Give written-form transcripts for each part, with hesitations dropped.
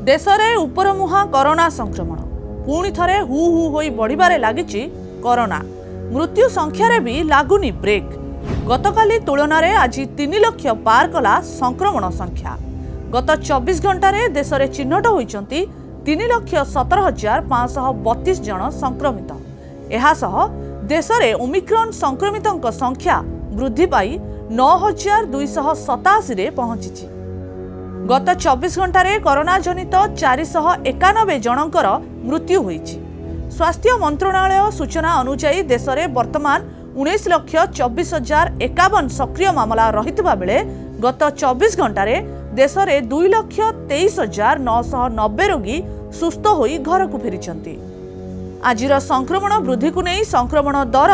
देश में उपरमुहा कोरोना संक्रमण पुणी थे हु हु होई बढ़िबारे लागिछि कोरोना। मृत्यु संख्यार भी लागुनी ब्रेक। गतकाली तुलन में आज 3 लाख पार कला संक्रमण संख्या। गत 24 घंटे देश में चिन्हट होती 3,17,532 जन संक्रमित। एहासह देश में ओमिक्रॉन संक्रमितों संख्या वृद्धि पाई 9,287 रे पहुंची। गत 24 घंटे कोरोना जनित 491 जनकर मृत्यु होईछि। स्वास्थ्य मंत्रणालय सूचना अनुसार देश में वर्तमान 19,24,051 सक्रिय मामला रहितबा बेले गत 24 घंटे देश में 2,23,990 रोगी सुस्थ होई घर को फेरिछंती। आजिर संक्रमण वृद्धि को नहीं संक्रमण दर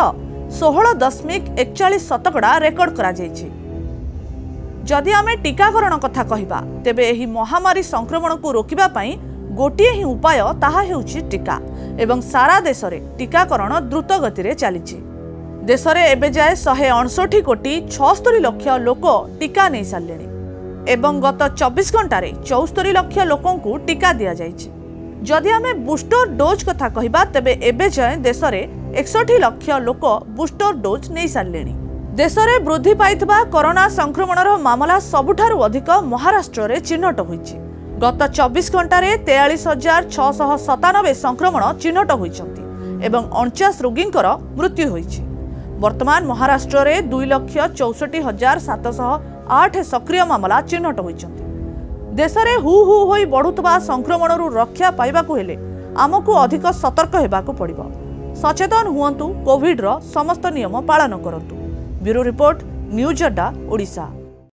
16.41% रेकर्ड करा जायछि। जदि आमे टीकाकरण कथा कहिबा तेबे एही महामारी संक्रमण को रोकिबा पई गोटिए ही उपाय ताहा हेउछि टीका एवं सारा देश रे टीकाकरण द्रुत गति रे चलिछि। देश रे एबे जाय 159 कोटी 76 लाख लोक टीका नै सारलेनि एवं गत 24 घंटे 74 लाख लोकन को टीका दिया जायछि। जदि आमे बूस्टर डोज कथा कहिबा तेबे एबे जाय देश रे 61 लाख लोक बूस्टर डोज नै सारलेनि। देश में वृद्धि पाइथिबा कोरोना संक्रमणर मामला सबुठारु अधिक महाराष्ट्र रे चिन्हट होईछि। गत 24 घंटे 43,697 संक्रमण चिन्हट होईछंती एवं 49 रोगींकर मृत्यु होईछि। वर्तमान महाराष्ट्र रे 2,64,708 सक्रिय मामला चिन्हट होईछंती। देश में हु हु होई बढ़ुतबा संक्रमणरु रक्षा पाइबाकु हेले आमकु अधिक सतर्क हेबाकु पड़िबो। सचेतन हुअंतु, कोविड रो समस्त नियम पालन करंतु। ब्यूरो रिपोर्ट, न्यूज अड्डा, ओडिशा।